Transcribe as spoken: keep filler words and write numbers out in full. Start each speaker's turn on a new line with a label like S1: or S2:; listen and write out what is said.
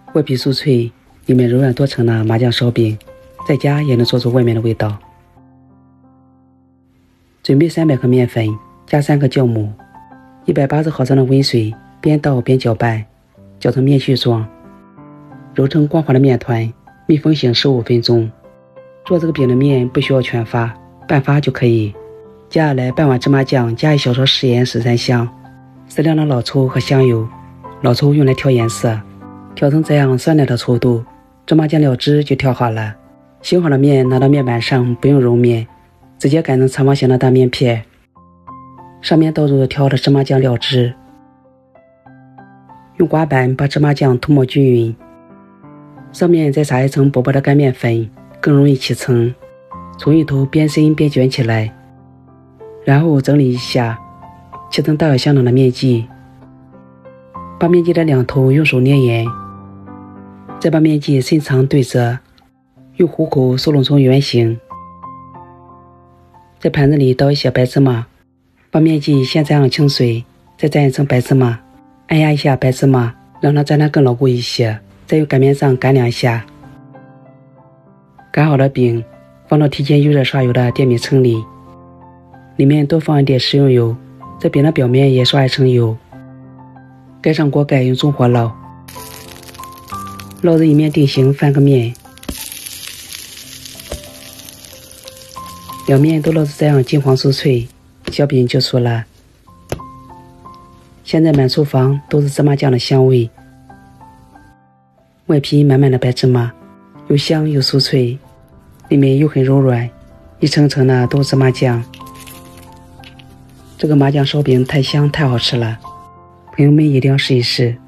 S1: 外皮酥脆，里面柔软多层的麻酱烧饼，在家也能做出外面的味道。准备三百克面粉，加三克酵母，一百八十毫升的温水，边倒边搅拌，搅成面絮状，揉成光滑的面团，密封醒十五分钟。做这个饼的面不需要全发，半发就可以。接下来半碗芝麻酱，加一小勺食盐、十三香，适量的老抽和香油。老抽用来调颜色，调成这样酸奶的稠度，芝麻酱料汁就调好了。醒好的面拿到面板上，不用揉面，直接擀成长方形的大面片，上面倒入调好的芝麻酱料汁，用刮板把芝麻酱涂抹均匀，上面再撒一层薄薄的干面粉，更容易起层。从一头边伸边卷起来，然后整理一下，切成大小相等的面剂，把面剂的两头用手捏严，再把面剂伸长对折，用虎口收拢成圆形。在盘子里倒一些白芝麻，把面剂先沾上清水，再蘸一层白芝麻，按压一下白芝麻，让它粘得更牢固一些，再用擀面杖擀两下。擀好的饼放到提前预热刷油的电饼铛里，里面多放一点食用油，在饼的表面也刷一层油，盖上锅盖，用中火烙，烙至一面定型，翻个面，两面都烙至这样金黄酥脆，小饼就熟了。现在满厨房都是芝麻酱的香味，外皮满满的白芝麻，又香又酥脆，里面又很柔软，一层层的都是芝麻酱。这个麻酱烧饼太香太好吃了，朋友们一定要试一试。